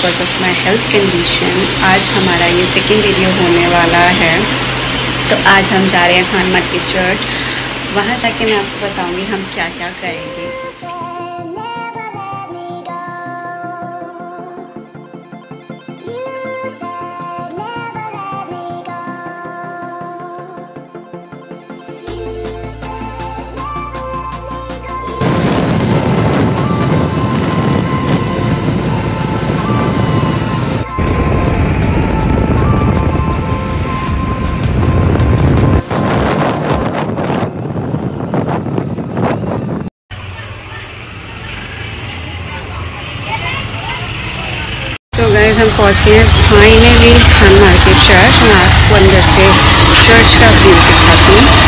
Because of my health condition. आज हमारा ये सेकेंड वीडियो होने वाला है। तो आज हम जा रहे हैं खान मठ के चर्च। वहाँ जाके मैं आपको बताऊँगी हम क्या क्या करेंगे। तो गाइस हम पहुंच गए हैं फाइनली खान मठ के चर्च। मैं आपको अंदर से चर्च का व्यू दिखाती हूँ।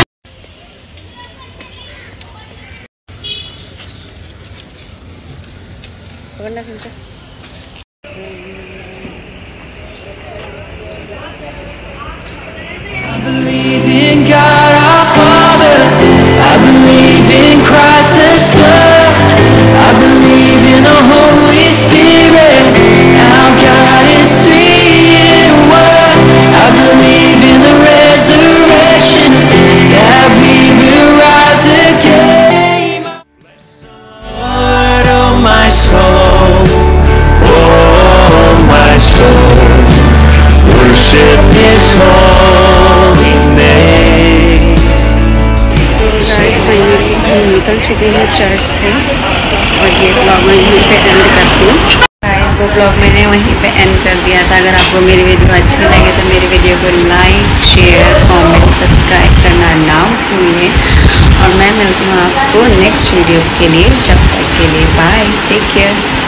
I believe in God our Father, I believe in Christ the Son, I believe in the Holy Spirit, our God is three in one, I believe in the resurrection, that we will rise again. Lord, oh my soul, oh my soul, worship His holy name. हम निकल चुके हैं church से और ये blog मैं यहीं पे एंड करती हूँ। वो ब्लॉग मैंने वहीं पे एंड कर दिया था। अगर आपको मेरी वीडियो अच्छी लगे तो मेरी वीडियो को लाइक, शेयर, कमेंट, सब्सक्राइब करना ना भूलिए। और मैं मिलती हूँ आपको नेक्स्ट वीडियो के लिए। जब तक के लिए बाय, टेक केयर।